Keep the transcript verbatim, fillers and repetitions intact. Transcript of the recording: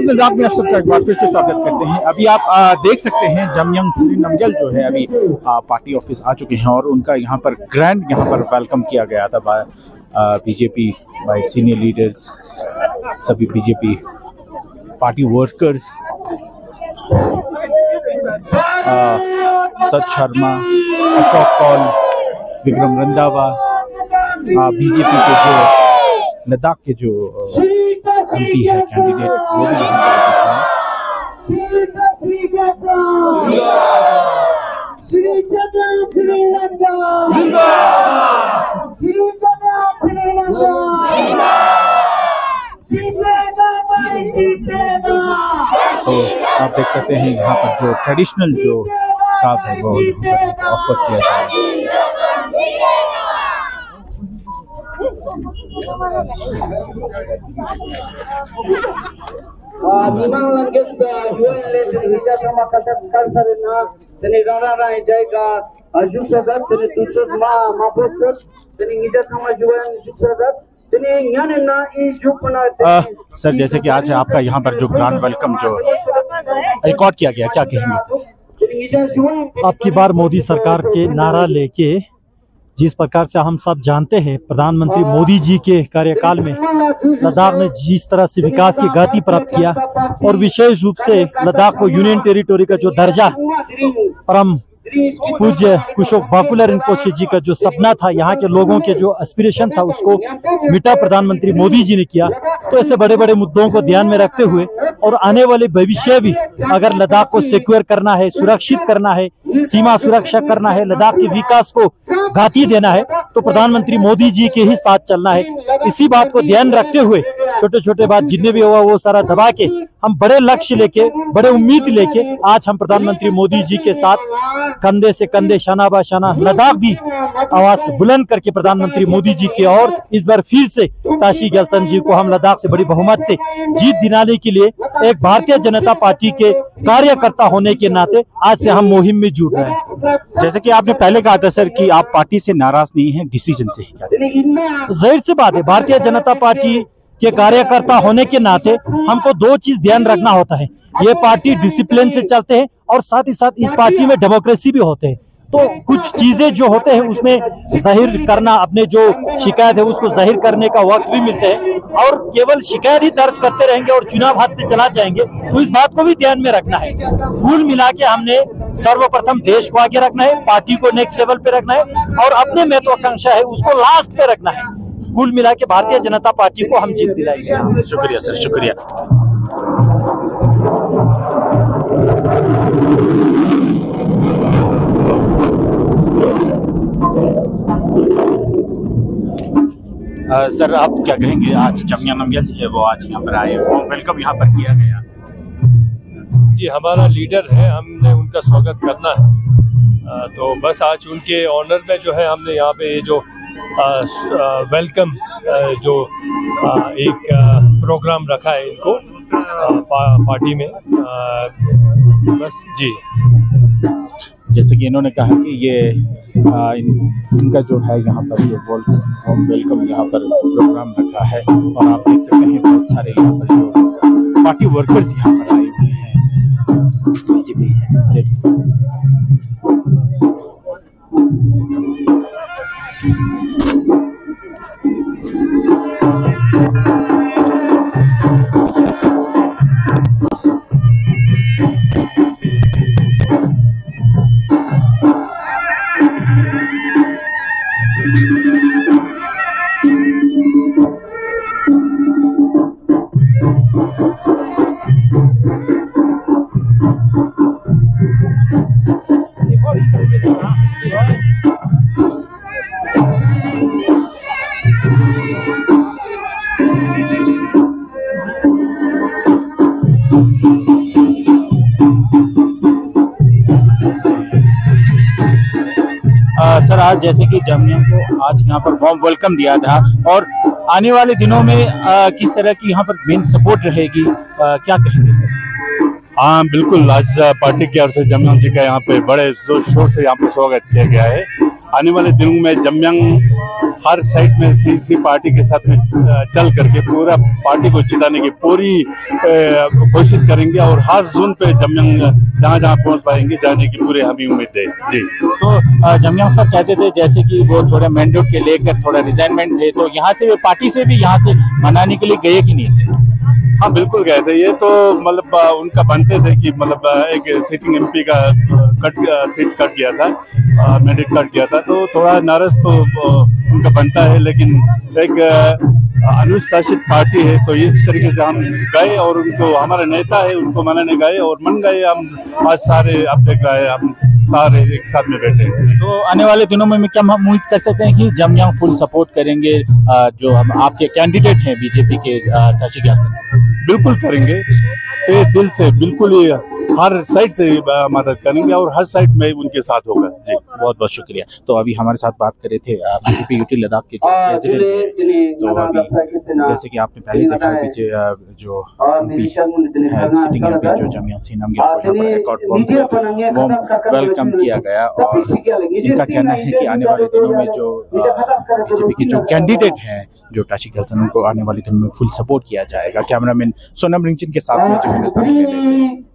YouTube निज़ाम में आप सबका एक बार फिर से स्वागत करते हैं। अभी आप आ, देख सकते हैं जमयंग श्री नमग्याल जो है अभी आ, पार्टी ऑफिस आ चुके हैं और उनका यहाँ पर ग्रैंड यहाँ पर वेलकम किया गया था by BJP, by senior leaders, सभी BJP party workers, Sat Sharma, Ashok Kaul, Vikram Randhawa, BJP के जो लद्दाख के जो एमपी है कैंडिडेट, वो भी यहाँ पर तो आप देख सकते हैं यहाँ पर जो ट्रेडिशनल जो स्कार्फ है वो यहाँ पर ऑफर किया जा रहा है। आ, सर जैसे कि आज आपका यहाँ पर जो ग्रैंड वेलकम जो रिकॉर्ड किया गया, क्या कहेंगे सर? अब की बार मोदी सरकार के नारा लेके जिस प्रकार से हम सब जानते हैं प्रधानमंत्री मोदी जी के कार्यकाल में लद्दाख ने जिस तरह से विकास की गति प्राप्त किया और विशेष रूप से लद्दाख को यूनियन टेरिटोरी का जो दर्जा परम पूज्य कुशोक बाकुला रिम्पोछे जी का जो सपना था, यहाँ के लोगों के जो एस्पिरेशन था, उसको मिटा प्रधानमंत्री मोदी जी ने किया। तो ऐसे बड़े बड़े मुद्दों को ध्यान में रखते हुए और आने वाले भविष्य भी अगर लद्दाख को सिक्योर करना है, सुरक्षित करना है, सीमा सुरक्षा करना है, लद्दाख के विकास को गति देना है, तो प्रधानमंत्री मोदी जी के ही साथ चलना है। इसी बात को ध्यान रखते हुए छोटे छोटे बात जितने भी हुआ वो सारा दबा के हम बड़े लक्ष्य लेके, बड़े उम्मीद लेके आज हम प्रधानमंत्री मोदी जी के साथ कंधे से कंधे, शाना बा शाना लद्दाख भी आवाज बुलंद करके प्रधानमंत्री मोदी जी के और इस बार फिर से ताशी गैल्सन जी को हम लद्दाख से बड़ी बहुमत से जीत दिलाने के लिए एक भारतीय जनता पार्टी के कार्यकर्ता होने के नाते आज से हम मुहिम में जुट रहे हैं। जैसे कि आपने पहले कहा था सर कि आप पार्टी से नाराज नहीं हैं, डिसीजन से ही। क्या जाहिर सी बात है, भारतीय जनता पार्टी के कार्यकर्ता होने के नाते हमको दो चीज ध्यान रखना होता है। ये पार्टी डिसिप्लिन से चलते हैं और साथ ही साथ इस पार्टी में डेमोक्रेसी भी होते हैं। तो कुछ चीजें जो होते हैं उसमें जाहिर करना, अपने जो शिकायत है उसको जाहिर करने का वक्त भी मिलते हैं और केवल शिकायत ही दर्ज करते रहेंगे और चुनाव हाथ से चला जाएंगे, तो इस बात को भी ध्यान में रखना है। कुल मिला के हमने सर्वप्रथम देश को आगे रखना है, पार्टी को नेक्स्ट लेवल पे रखना है और अपने महत्वाकांक्षा है उसको लास्ट पे रखना है। कुल मिला के भारतीय जनता पार्टी को हम जीत दिलाएंगे। शुक्रिया सर, शुक्रिया। आ, सर आप क्या कहेंगे, आज जमयंग नमग्याल जी है वो आज यहाँ पर आए, वो वेलकम यहाँ पर किया गया। जी हमारा लीडर है, हमने उनका स्वागत करना है। आ, तो बस आज उनके ऑनर में जो है हमने यहाँ पे ये जो वेलकम जो आ, एक आ, प्रोग्राम रखा है इनको आ, पा, पार्टी में आ, बस जी। जैसे कि इन्होंने कहा कि ये आ, इन, इनका जो है यहाँ पर जो वेलकम वेलकम यहाँ पर प्रोग्राम रखा है और आप देख सकते हैं बहुत सारे यहाँ पर जो पार्टी वर्कर्स यहाँ पर आए हुए हैं बीजेपी के। सर आज जैसे कि जमयंग को आज यहाँ पर वार्म वेलकम दिया था और आने वाले दिनों में आ, किस तरह की यहाँ पर मेन सपोर्ट रहेगी, आ, क्या कहेंगे सर? हाँ बिल्कुल, आज पार्टी की ओर से जमयंग जी का यहाँ पे बड़े जोर शोर से यहाँ पे स्वागत किया गया है। आने वाले दिनों में जमयंग हर साइड में सी सी पार्टी के साथ में चल करके पूरा पार्टी को जिताने की पूरी कोशिश करेंगे और हर जोन पे जमयंग जहाँ जहाँ पहुँच पाएंगे जाने की पूरी हमें उम्मीद है जी। तो जमयंग साहब कहते थे जैसे कि वो थोड़ा मैंडेट के लेकर थोड़ा रिजाइनमेंट थे, तो यहाँ से वे पार्टी से भी यहाँ से मनाने के लिए गए कि नहीं? हाँ बिल्कुल गए थे। ये तो मतलब उनका बनते थे कि मतलब एक सिटिंग एमपी का कट सीट कट गया था, मैंडेट कट गया था, तो थोड़ा नाराज तो उनका बनता है, लेकिन एक अनुशासित पार्टी है तो इस तरीके से हम गए और उनको, हमारा नेता है उनको मनाने गए और मन गए। हम आज सारे अब देख रहे हैं हम सारे एक साथ में बैठे हैं। तो आने वाले दिनों में क्या हम उम्मीद कर सकते हैं कि जमयंग फुल सपोर्ट करेंगे जो हम आपके कैंडिडेट हैं बीजेपी के टाशी गैल्सन? बिल्कुल करेंगे, ते दिल से बिल्कुल ही हर साइड से मदद करेंगे और हर साइड में उनके साथ होगा जी। बहुत बहुत शुक्रिया। तो अभी हमारे साथ बात कर रहे थे बीजेपी यूटी लद्दाख के जो प्रेसिडेंट हैं, तो अभी जैसे कि आपने पहले देखा बीजे जो एमपी है सिटिंग एमपी जो जमयंग सिंह नमग्याल को यहाँ पर एक वार्म वेलकम किया गया और इनका कहना है कि आने वाले दिनों में जो बीजेपी के जो कैंडिडेट हैं जो टाशी गैल्सन, उनको आने वाले दिनों में फुल सपोर्ट किया जाएगा। कैमरामैन सोनम रिंगचिन के साथ में जो